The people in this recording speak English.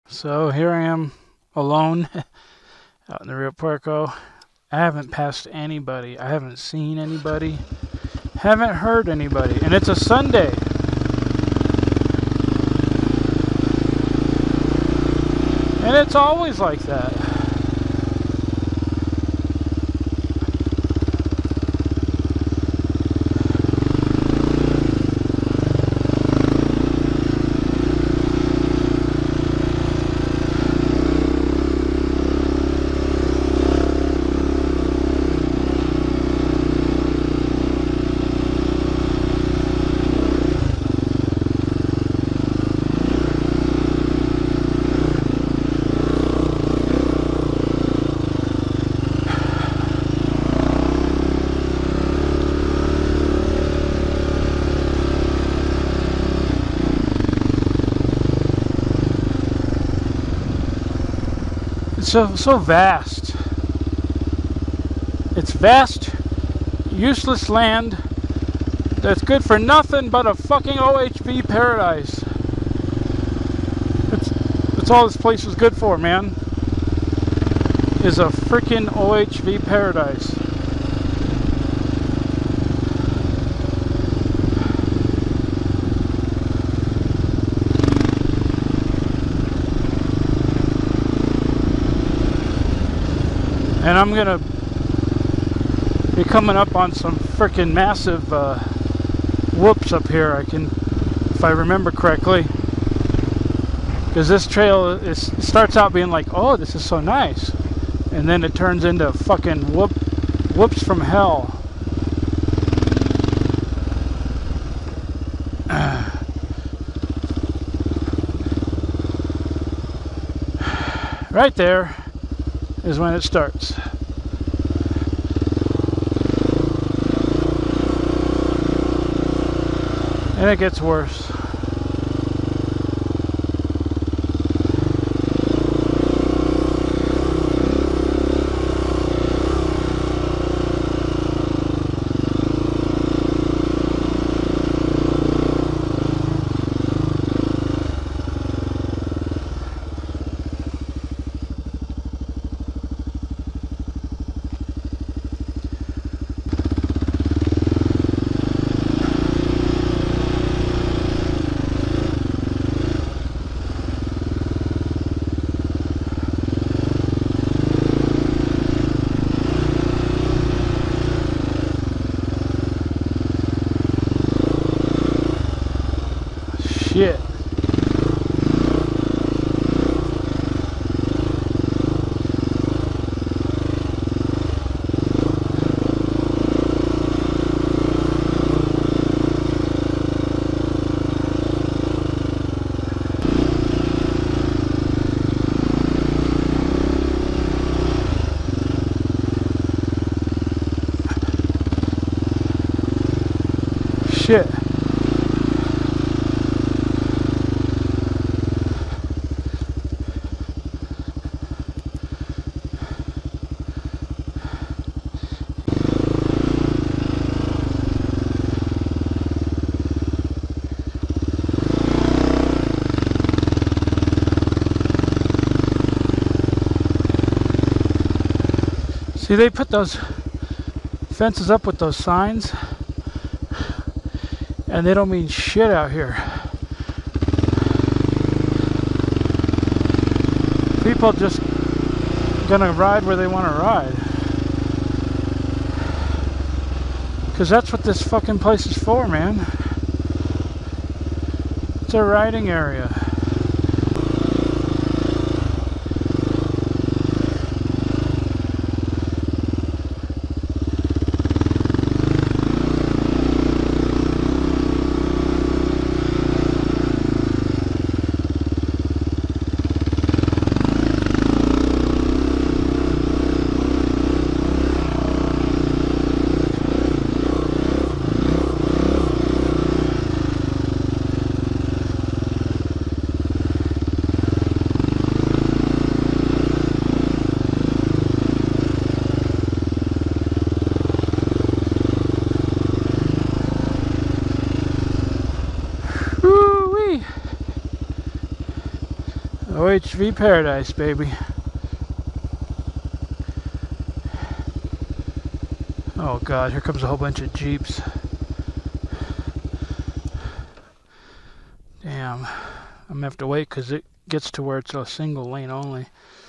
So here I am alone out in the Rio Puerco. I haven't passed anybody. I haven't seen anybody. Haven't heard anybody. And it's a Sunday. And it's always like that. So vast. It's vast, useless land that's good for nothing but a fucking OHV paradise. That's all this place was good for, man. Is a freaking OHV paradise. And I'm gonna be coming up on some freaking massive whoops up here. If I remember correctly, because this trail starts out being like, oh, this is so nice, and then it turns into fucking whoops from hell. Right there is when it starts. And it gets worse. Shit. Shit. See, they put those fences up with those signs, and they don't mean shit out here. People just gonna ride where they want to ride, because that's what this fucking place is for, man. It's a riding area. OHV paradise, baby. Oh God, here comes a whole bunch of Jeeps. Damn. I'm gonna have to wait because it gets to where it's a single lane only.